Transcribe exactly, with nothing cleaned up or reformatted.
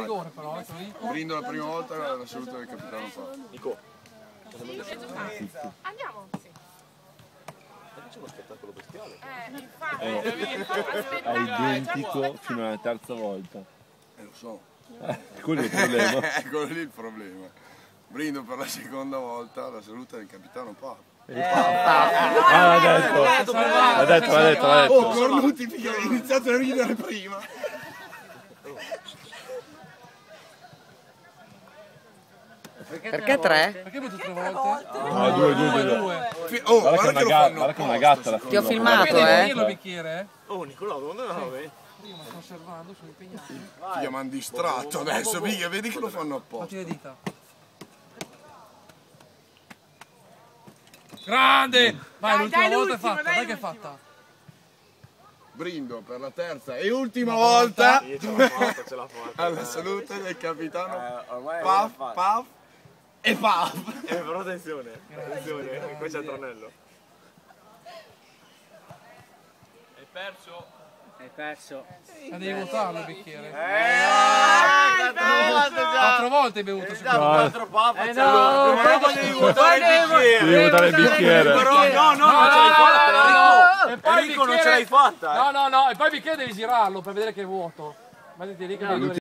rigore però, eh, Brindo la prima volta la saluta del capitano Paolo. Nico. Andiamo. Sì. C'è uno spettacolo bestiale. Eh, infatti. È, è identico fino alla terza volta. Eh, lo so. Quello è il problema. Quello lì è il problema. Brindo per la seconda volta la saluta del capitano Paolo. Eh, ah, l'ha detto, l'ha detto, l'ha detto, l'ha detto. Oh, Cornuti ha iniziato a ridere prima. Perché tre? Perché hai tre volte? No, due, due, due. Oh, guarda che è una gatta, guarda che è una gatta la Ti ho filmato, eh? il bicchiere? Oh, Nicolò, dove vai? Io mi sto osservando, sono impegnato. Figlia, mi hanno distratto adesso, mica, vedi che lo fanno apposta. Fatti le dita. Grande! Vai, l'ultima volta è fatta, dai che è fatta. Brindo per la terza e ultima volta Io ce l'ho fatta, ce l'ho fatta. alla salute del capitano Eh, ormai Paf, l'ho fatta. Paf e Paf. Eh, però attenzione, attenzione, qua c'è il tranello. Hai perso. Hai perso. Ma devi votarlo il bicchiere. Eh, quattro volte già. Quattro volte hai bevuto, secondo me. Quattro papa, Eh c'è no, lui. Però devi votare il bicchiere. Devi votare il bicchiere. Però no, no, non ce l'hai fatta, Enrico. Enrico non ce l'hai fatta. No, no, no, e poi il bicchiere devi girarlo per vedere che è vuoto. Mettiti lì che